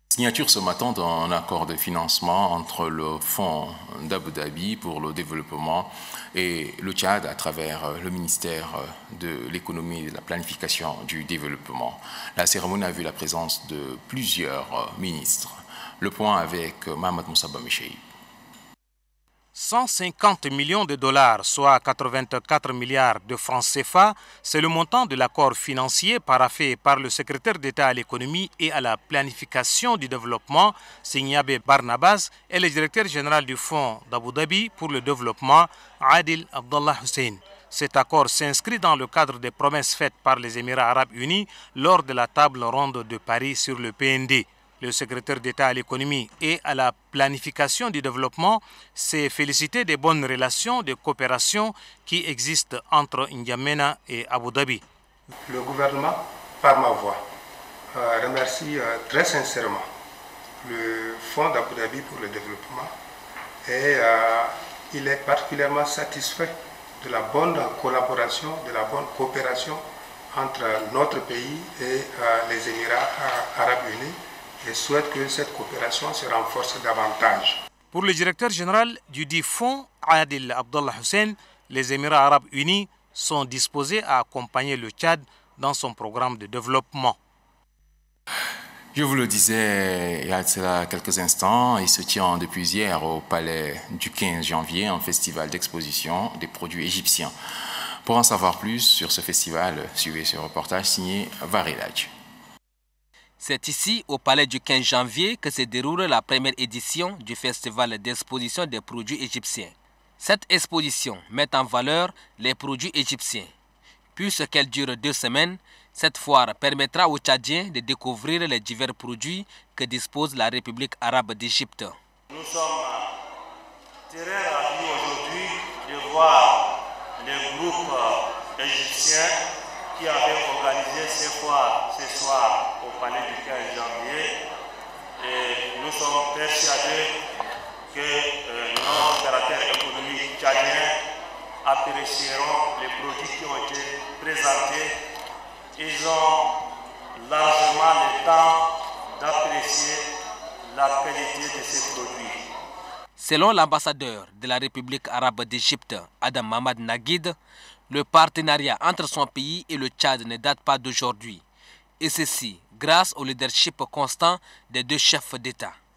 Signature ce matin d'un accord de financement entre le Fonds d'Abu Dhabi pour le développement et le Tchad à travers le ministère de l'économie et de la planification du développement. La cérémonie a vu la présence de plusieurs ministres. Le point avec Mohamed Moussa Bamichéi. 150 millions de dollars, soit 84 milliards de francs CFA, c'est le montant de l'accord financier paraphé par le secrétaire d'État à l'économie et à la planification du développement, Signabe Barnabas, et le directeur général du Fonds d'Abu Dhabi pour le développement, Adil Abdallah Hussein. Cet accord s'inscrit dans le cadre des promesses faites par les Émirats arabes unis lors de la table ronde de Paris sur le PND. Le secrétaire d'État à l'économie et à la planification du développement s'est félicité des bonnes relations de coopération qui existent entre N'Djamena et Abu Dhabi. Le gouvernement, par ma voix, remercie très sincèrement le Fonds d'Abu Dhabi pour le développement et il est particulièrement satisfait de la bonne collaboration, de la bonne coopération entre notre pays et les Émirats arabes unis, et souhaite que cette coopération se renforce davantage. Pour le directeur général du dit fonds, Adil Abdallah Hussein, les Émirats arabes unis sont disposés à accompagner le Tchad dans son programme de développement. Je vous le disais il y a cela quelques instants, il se tient depuis hier au palais du 15 janvier un festival d'exposition des produits égyptiens. Pour en savoir plus sur ce festival, suivez ce reportage signé Varilaj. C'est ici, au palais du 15 janvier, que se déroule la première édition du festival d'exposition des produits égyptiens. Cette exposition met en valeur les produits égyptiens. Puisqu'elle dure 2 semaines, cette foire permettra aux Tchadiens de découvrir les divers produits que dispose la République arabe d'Égypte. Nous sommes très ravis aujourd'hui de voir les groupes égyptiens qui avaient organisé ces foires ce soir au palais du 15 janvier. Et nous sommes persuadés que nos opérateurs économiques tchadiens apprécieront les produits qui ont été présentés. Ils ont largement le temps d'apprécier la qualité de ces produits. Selon l'ambassadeur de la République arabe d'Égypte, Adam Mamad Naguid, le partenariat entre son pays et le Tchad ne date pas d'aujourd'hui. Et ceci grâce au leadership constant des 2 chefs d'État.